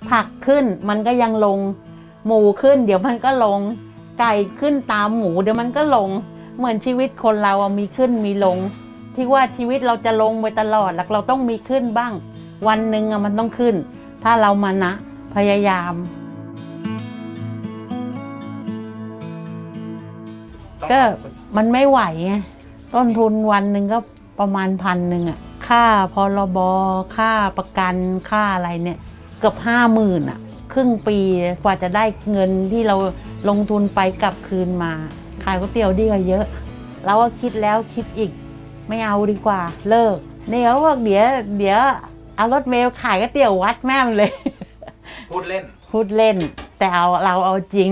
ผักขึ้นมันก็ยังลงหมูขึ้นเดี๋ยวมันก็ลงไก่ขึ้นตามหมูเดี๋ยวมันก็ลงเหมือนชีวิตคนเรามีขึ้นมีลงที่ว่าชีวิตเราจะลงไปตลอดแล้วเราต้องมีขึ้นบ้างวันหนึ่งมันต้องขึ้นถ้าเรามานะพยายามก็มันไม่ไหวไงต้นทุนวันหนึ่งก็ประมาณ1,000อ่ะค่าพรบค่าประกันค่าอะไรเนี่ยเกือบ50,000อ่ะครึ่งปีกว่าจะได้เงินที่เราลงทุนไปกลับคืนมาขายก๋วยเตี๋ยวดีกว่าเยอะเราก็คิดแล้วคิดอีกไม่เอาดีกว่าเลิกเนี่ยเขาบอกเดี๋ยวเอารถเมล์ขายก๋วยเตี๋ยววัดแม่มเลยพูดเล่นแต่เราเอาจริง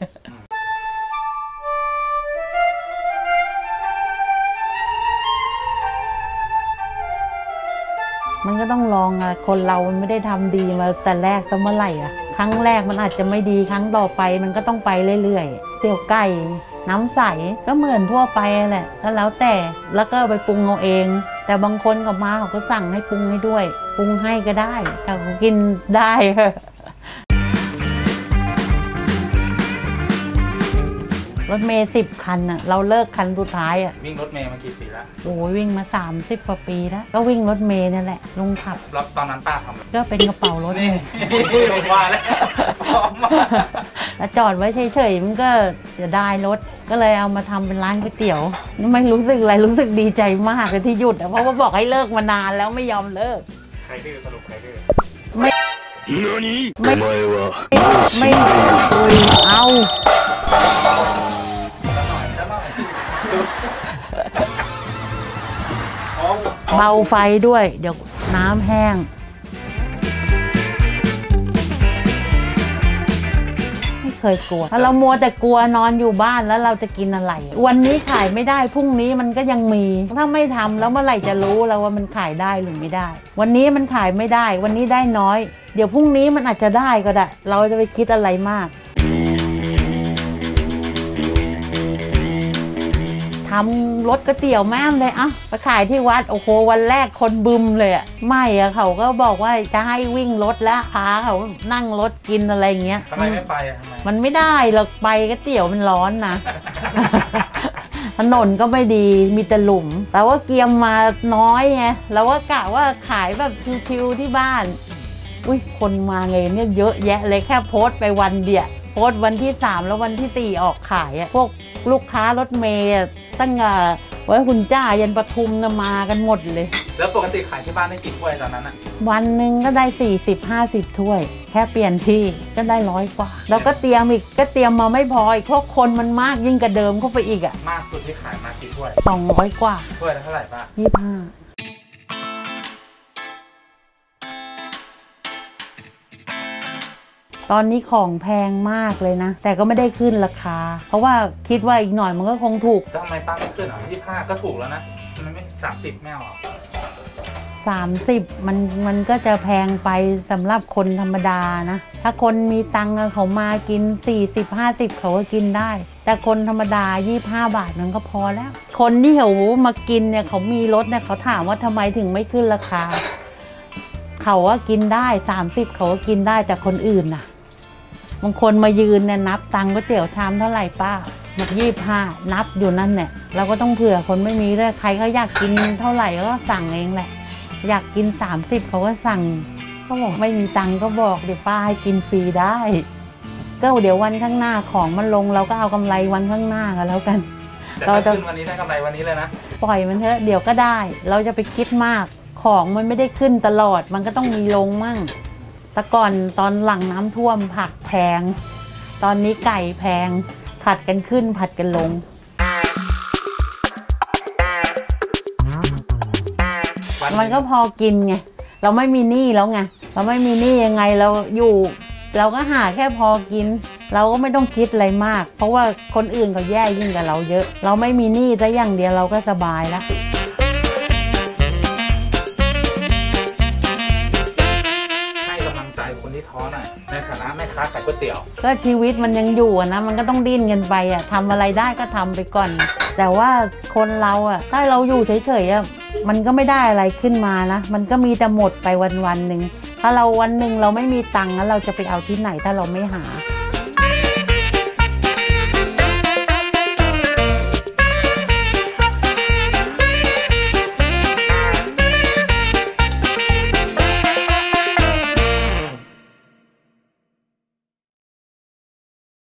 มันก็ต้องลองอะคนเรามันไม่ได้ทำดีมาแต่แรกตั้งเมื่อไหร่อะครั้งแรกมันอาจจะไม่ดีครั้งต่อไปมันก็ต้องไปเรื่อยๆเตี๋ยวไก่น้ำใสก็เหมือนทั่วไปแหละก็แล้วแต่แล้วก็ไปปรุงเอาเองแต่บางคนก็มาเขาก็สั่งให้ปรุงให้ด้วยปรุงให้ก็ได้แต่เขากินได้รถเมย์10 คันอะเราเลิกคันสุดท้ายอะวิ่งรถเมย์มากี่ปีแล้วโอ้ยวิ่งมา30 กว่าปีแล้วก็วิ่งรถเมย์นี่แหละลุงขับแล้วตอนนั้นป้าทำก็เป็นกระเป๋ารถนี่ว่าแล้วจอดไว้เฉยๆมันก็จะได้รถก็เลยเอามาทำเป็นร้านก๋วยเตี๋ยวไม่รู้สึกอะไรรู้สึกดีใจมากเลยที่หยุดเพราะว่าบอกให้เลิกมานานแล้วไม่ยอมเลิกใครดื้อสรุปใครดื้อไม่เอาเบาไฟด้วยเดี๋ยวน้ำแห้งไม่เคยกลัวถ้าเรามัวแต่กลัวนอนอยู่บ้านแล้วเราจะกินอะไรวันนี้ขายไม่ได้พรุ่งนี้มันก็ยังมีถ้าไม่ทำแล้วเมื่อไหร่จะรู้แล้วว่ามันขายได้หรือไม่ได้วันนี้มันขายไม่ได้วันนี้ได้น้อยเดี๋ยวพรุ่งนี้มันอาจจะได้ก็ได้เราจะไปคิดอะไรมากทำรถก๋วยเตี๋ยวแม่เลยอ่ะไปขายที่วัดโอ้โหวันแรกคนบึมเลยอ่ะไม่อ่ะเขาก็บอกว่าจะให้วิ่งรถแล้วพาเขานั่งรถกินอะไรเงี้ยทำไมไม่ไปอ่ะมันไม่ได้หรอกไปก๋วยเตี๋ยวมันร้อนนะ ถนนก็ไม่ดีมีแต่หลุมแต่ว่าเกียมมาน้อยไงแล้วว่ากะว่าขายแบบชิวๆที่บ้านอุ้ยคนมาไงเนี่ยเยอะแยะเลยแค่โพสต์ไปวันเดียวโพสต์วันที่3แล้ววันที่4ออกขายอ่ะพวกลูกค้ารถเมย์ตั้งไว้คุณจ้ายันปทุมมากันหมดเลยแล้วปกติขายที่บ้านได้กี่ถ้วยตอนนั้นอ่ะวันหนึ่งก็ได้40-50 ถ้วยแค่เปลี่ยนที่ก็ได้100 กว่าแล้วก็เตรียมอีกก็เตรียมมาไม่พออีกพวกคนมันมากยิ่งกว่าเดิมเข้าไปอีกอ่ะมากสุดที่ขายมากี่ถ้วย 200 กว่าถ้วยละเท่าไหร่ป้า 25ตอนนี้ของแพงมากเลยนะแต่ก็ไม่ได้ขึ้นราคาเพราะว่าคิดว่าอีกหน่อยมันก็คงถูกทำไมป้าไม่ขึ้น25ก็ถูกแล้วนะมันไม่30แม่หรอ 30มันก็จะแพงไปสำหรับคนธรรมดานะถ้าคนมีตังค์เขามากิน40-50เขาก็กินได้แต่คนธรรมดา25 บาทมันก็พอแล้วคนที่เขามากินเนี่ยเขามีรถเนี่ยเขาถามว่าทำไมถึงไม่ขึ้นราคาเขาว่ากินได้30เขาก็กินได้แต่คนอื่นน่ะบางคนมายืนเนี่ยนับตังค์ก๋วยเตี๋ยวชามเท่าไหร่ป้าบอก25นับอยู่นั่นเนี่ยเราก็ต้องเผื่อคนไม่มีด้วยใครเขาอยากกินเท่าไหร่ก็สั่งเองแหละอยากกิน30เขาก็สั่งก็บอกไม่มีตังค์ก็บอกเดี๋ยวป้าให้กินฟรีได้ก็เดี๋ยววันข้างหน้าของมันลงเราก็เอากำไรวันข้างหน้ากันแล้วกันเราจะขึ้นวันนี้ได้กำไรวันนี้เลยนะปล่อยมันเถอะเดี๋ยวก็ได้เราจะไปคิดมากของมันไม่ได้ขึ้นตลอดมันก็ต้องมีลงมั่งแต่ก่อนตอนหลังน้ำท่วมผักแพงตอนนี้ไก่แพงผัดกันขึ้นผัดกันลงมันก็พอกินไงเราไม่มีหนี้แล้วไงเราไม่มีหนี้ยังไงเราอยู่เราก็หาแค่พอกินเราก็ไม่ต้องคิดอะไรมากเพราะว่าคนอื่นเขาแย่ยิ่งกว่าเราเยอะเราไม่มีหนี้แต่อย่างเดียวเราก็สบายแล้วให้กำลังใจคนที่ท้อท้อหน่อยในฐานะแม่ค้าขายก๋วยเตี๋ยวก็ชีวิตมันยังอยู่อะนะมันก็ต้องดิ้นกันไปอะทำอะไรได้ก็ทำไปก่อน แต่ว่าคนเราอะถ้าเราอยู่เฉยๆอะมันก็ไม่ได้อะไรขึ้นมานะมันก็มีแต่หมดไปวันๆหนึ่งถ้าเราวันหนึ่งเราไม่มีตังค์แล้วเราจะไปเอาที่ไหนถ้าเราไม่หา